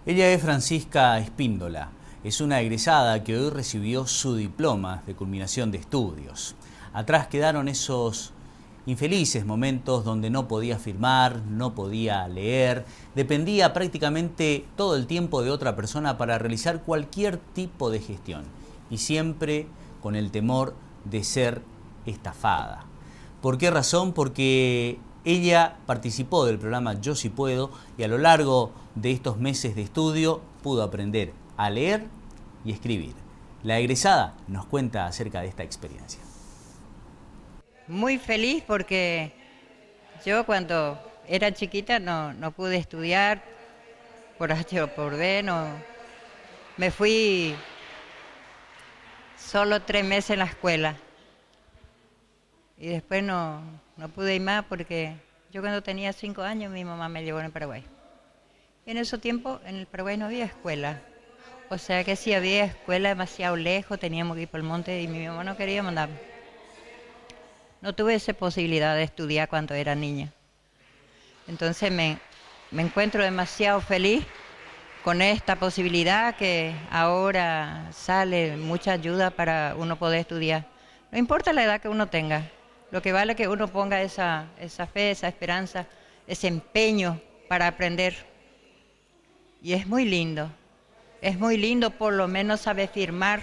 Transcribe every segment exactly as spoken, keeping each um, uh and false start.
Ella es Francisca Espíndola, es una egresada que hoy recibió su diploma de culminación de estudios. Atrás quedaron esos infelices momentos donde no podía firmar, no podía leer, dependía prácticamente todo el tiempo de otra persona para realizar cualquier tipo de gestión y siempre con el temor de ser estafada. ¿Por qué razón? Porque ella participó del programa Yo Sí Puedo y a lo largo de estos meses de estudio pudo aprender a leer y escribir. La egresada nos cuenta acerca de esta experiencia. Muy feliz porque yo cuando era chiquita no, no pude estudiar por H o por B, no. Me fui solo tres meses en la escuela y después no, no pude ir más porque yo cuando tenía cinco años mi mamá me llevó en el Paraguay. Y en ese tiempo en el Paraguay no había escuela, o sea que si había escuela demasiado lejos teníamos que ir por el monte y mi mamá no quería mandarme. No tuve esa posibilidad de estudiar cuando era niña. Entonces me, me encuentro demasiado feliz con esta posibilidad que ahora sale mucha ayuda para uno poder estudiar. No importa la edad que uno tenga, lo que vale es que uno ponga esa, esa fe, esa esperanza, ese empeño para aprender. Y es muy lindo, es muy lindo por lo menos saber firmar.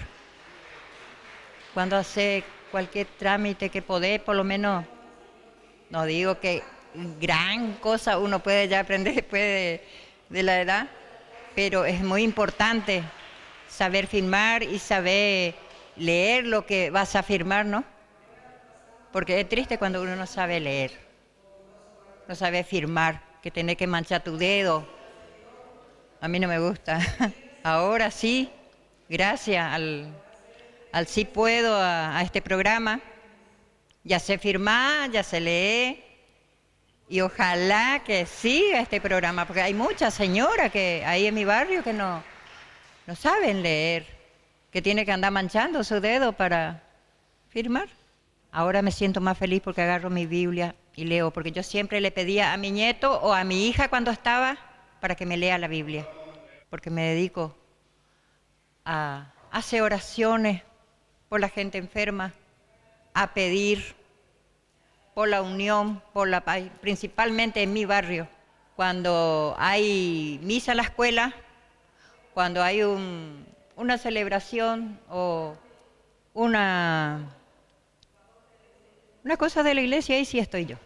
Cuando hace cualquier trámite que podés, por lo menos, no digo que gran cosa uno puede ya aprender después de, de la edad, pero es muy importante saber firmar y saber leer lo que vas a firmar, ¿no? Porque es triste cuando uno no sabe leer, no sabe firmar, que tenés que manchar tu dedo. A mí no me gusta. Ahora sí, gracias al, al Sí Puedo, a, a este programa, ya sé firmar, ya sé leer. Y ojalá que siga este programa, porque hay muchas señoras que ahí en mi barrio que no, no saben leer, que tienen que andar manchando su dedo para firmar. Ahora me siento más feliz porque agarro mi Biblia y leo, porque yo siempre le pedía a mi nieto o a mi hija cuando estaba para que me lea la Biblia, porque me dedico a hacer oraciones por la gente enferma, a pedir por la unión, por la paz, principalmente en mi barrio. Cuando hay misa en la escuela, cuando hay un, una celebración o una, una cosa de la iglesia, ahí sí estoy yo.